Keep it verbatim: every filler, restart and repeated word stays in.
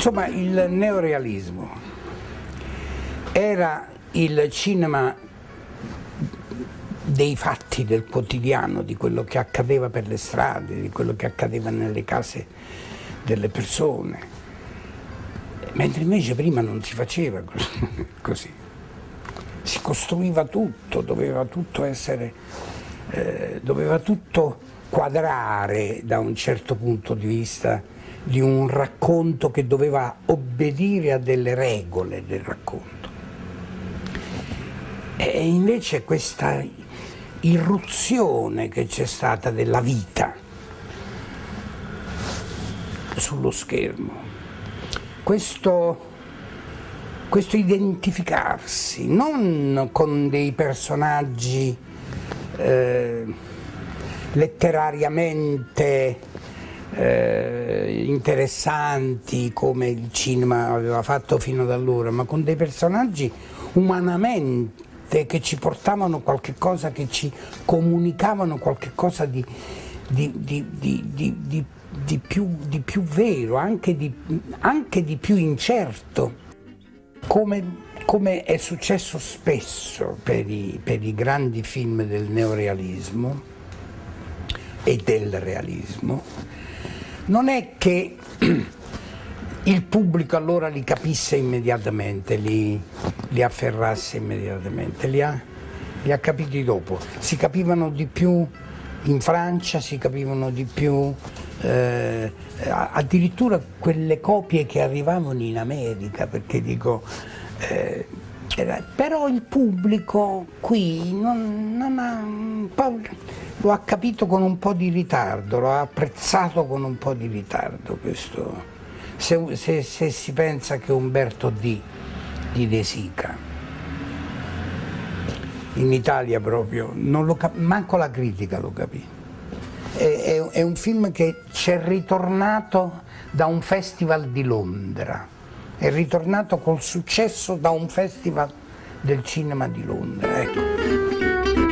Insomma, il neorealismo era il cinema dei fatti, del quotidiano, di quello che accadeva per le strade, di quello che accadeva nelle case delle persone, mentre invece prima non si faceva così. Si costruiva tutto, doveva tutto essere, eh, doveva tutto quadrare da un certo punto di vista di un racconto che doveva obbedire a delle regole del racconto. E invece questa irruzione che c'è stata della vita sullo schermo, questo questo identificarsi non con dei personaggi eh, letterariamente eh, interessanti come il cinema aveva fatto fino ad allora, ma con dei personaggi umanamente che ci portavano qualche cosa, che ci comunicavano qualche cosa di, di, di, di, di, di, di, più, di più vero, anche di, anche di più incerto. Come, come è successo spesso per i, per i grandi film del neorealismo e del realismo, non è che il pubblico allora li capisse immediatamente, li, li afferrasse immediatamente, li ha, li ha capiti dopo. Si capivano di più in Francia, si capivano di più, eh, addirittura quelle copie che arrivavano in America, perché dico, eh, era, però il pubblico qui non, non ha, un po', lo ha capito con un po' di ritardo, lo ha apprezzato con un po' di ritardo questo, se, se, se si pensa che Umberto D. di De Sica in Italia proprio, non lo cap- manco la critica lo capì. È, è, è un film che c'è ritornato da un festival di Londra, è ritornato col successo da un festival del cinema di Londra, ecco.